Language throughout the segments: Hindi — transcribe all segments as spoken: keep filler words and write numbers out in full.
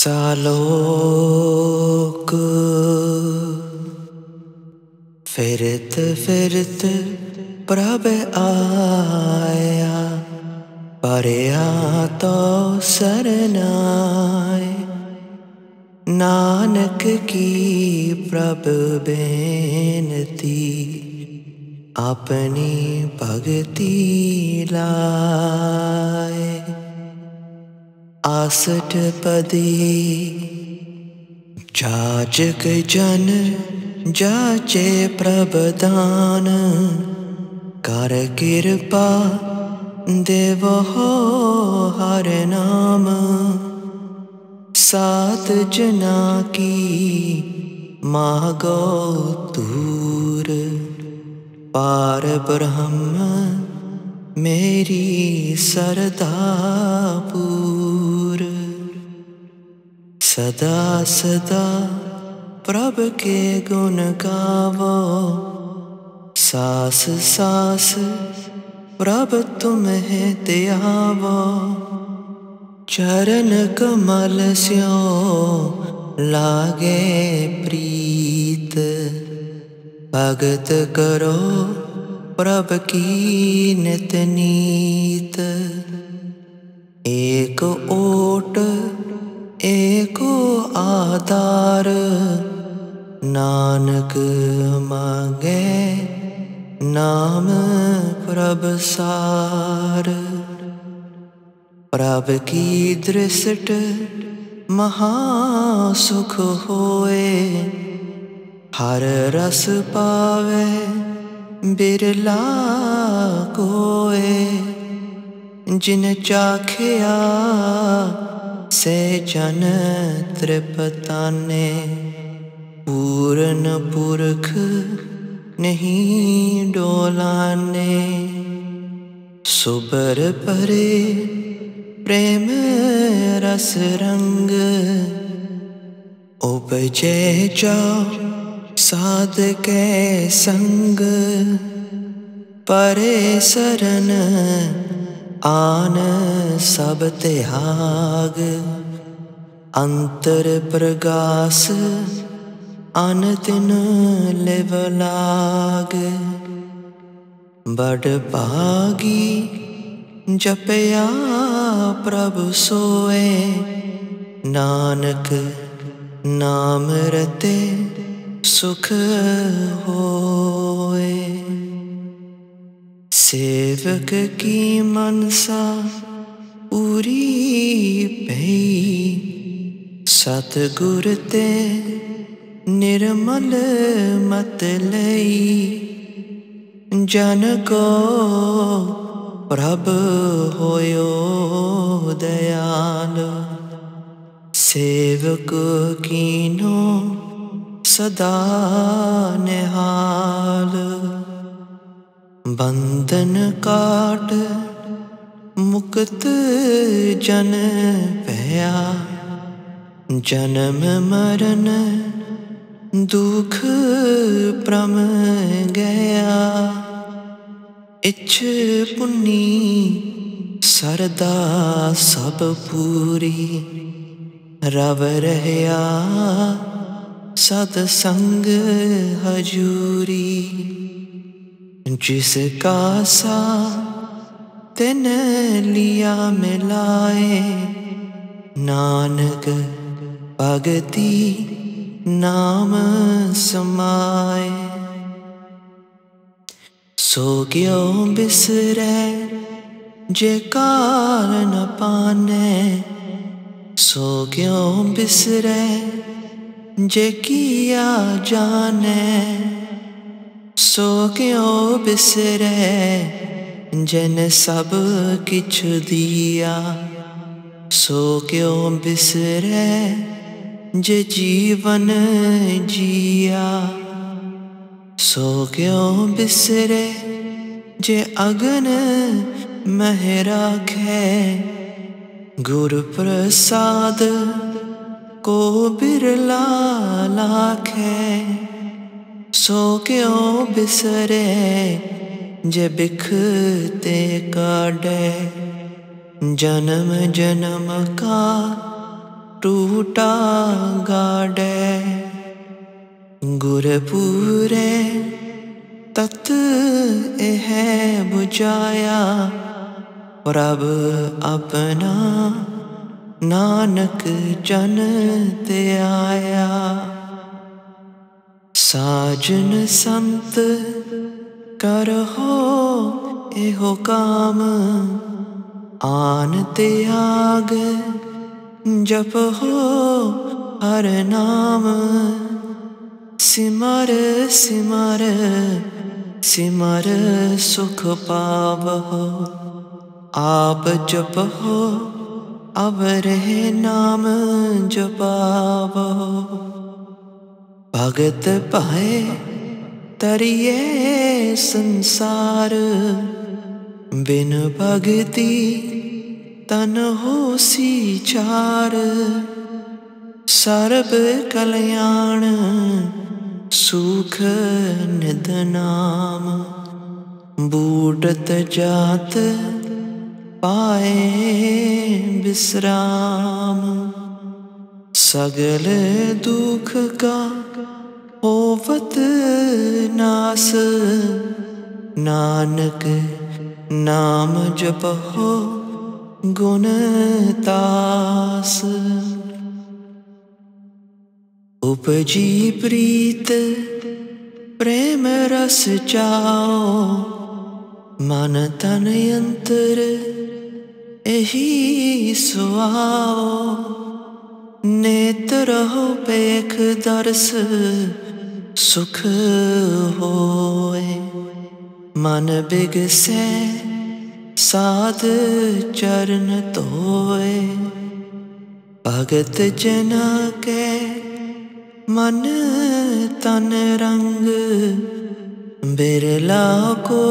सालोक फिरत फिरत प्रभ आया, परया तो सरनाए। नानक की प्रभ बेनती, अपनी भगति लाए। आसठ पदी जाचक जन जाचे प्रभदान, कर कृपा देवो हर नाम। सात जना की मागो दूर, पार ब्रह्म मेरी सरदा पूर। सदा सदा प्रभ के गुण गावो, सास सास प्रभ तुम्हें त्यावो। चरण कमल स्यो लागे प्रीत, भगत करो प्रभ की नित नीत। एक ओट एको आधार, नानक मांगे नाम प्रभ सार। प्रभ की दृष्ट महासुख होए, हर रस पावे बिरला कोए। जिन चाखिया से जन तृपताने, पूरन पुरख नहीं डोलाने। सुबर परे प्रेम रस रंग, उपजे जाओ साध के संग। परे सरन आन सब त्याग, अंतर प्रगास अन दिन लिव लाग। बड़ भागी जपया प्रभु सोए, नानक नाम रते सुख होए। सेवक की मनसा पूरी भई, सतगुर ते निर्मल मत लई। जन को प्रभ होयो दयाल, सेवक कीनो सदा निहाल। बंधन काट मुक्त जन भया, जन्म मरण दुख प्रम गया। इच्छ पुन्नी सरदा सब पूरी, रव रहया सतसंग हजूरी। जिसका सा तिन लिया मिलाए, नानक भगति नाम समाए। सो ग्यो बिसरै जे काल न पाने, सो ग्यो बिसरै जे किया जाने। सो ग्यो बिसरै जिन सब किछ दिया, सो ग्यो बिसरै जे जीवन जिया। सो ग्यो बिसरै जे अगन मह राखै, गुर प्रसाद को बिरला लाखै। सो ग्यो बिसरै जे बिख ते काढ़ै, जन्म जन्म का टूटा गाड़े गुरपूरे तत एह बुझाया प्रभ अपना नानक जन ते आया। साजन संत करहो एहो काम आन त्याग जप हो हर नाम। सिमर सिमर सिमर सुख पावहो आप जपहो अब रहे नाम जपावहो। भगत पाए तरिए संसार बिन भगति तन होसी चार। सर्ब कल्याण सुख निध नाम बूढ़त जात पाए विश्राम। सगल दुख का होवत नास नानक नाम जपहो गुण तास। उपजी प्रीत प्रेम रस जाओ मन तन यंत्र एही सुआओ। नेत्र हो पेख दर्श सुख होए मन बिगसे साध चरण तोए। भगत जना के मन तन रंग बिरला को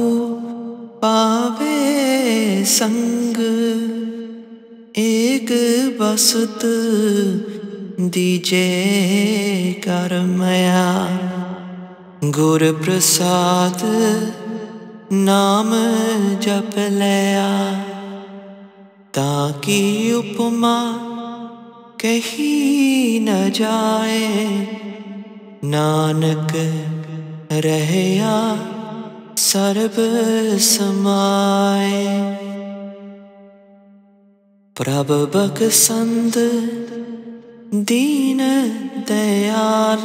पावे संग। एक बसत दीजे कर मया गुर प्रसाद नाम जप लया। ताकि उपमा कही न जाए नानक रहया सर्ब समाए। प्रभ बखसंद दीन दयाल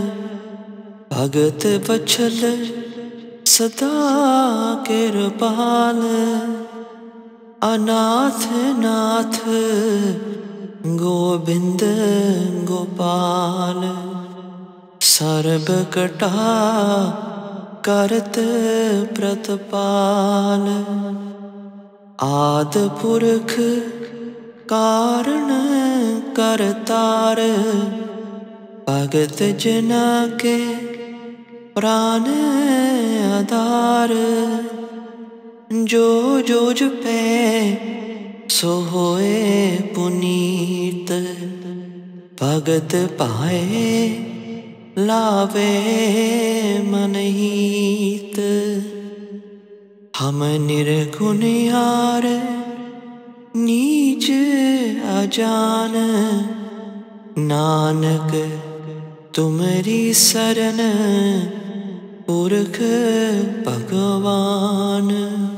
भगत बछल सदा कृपाल। अनाथ नाथ गोविंद गोपाल सर्ब कटा करत प्रतपाल। आद पुरख कारण करतार भगत जना के प्राण आधार। जो जो जपे सो होए पुनीत भगत पाए लावे मनहीत। हम निर्गुण यार नीच अजान नानक तुमरी शरण पुरख भगवान।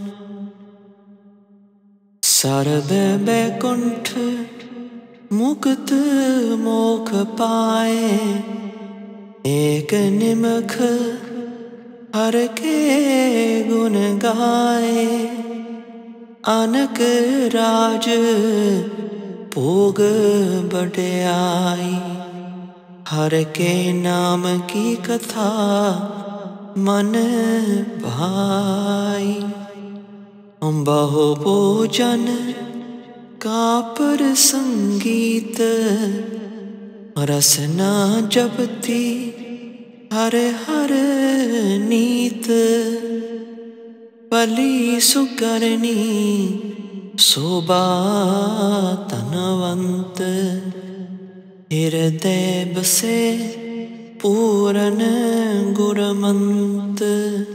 सर्व बैकुंठ मुक्त मोख पाए एक निमख हर के गुण गाए। अनक राज भोग बढ़ाई हर के नाम की कथा मन भाई। बहु भोजन का पर संगीत रसना जपती हर हर नीत। पली सुकरनी शोभा तनवंत हृदय बसे पूरन गुरमंत।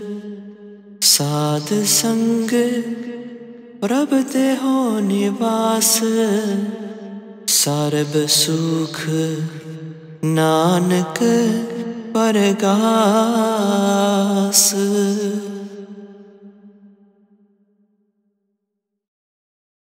साध संग प्रभ देहो निवास सरब सुख नानक परगास।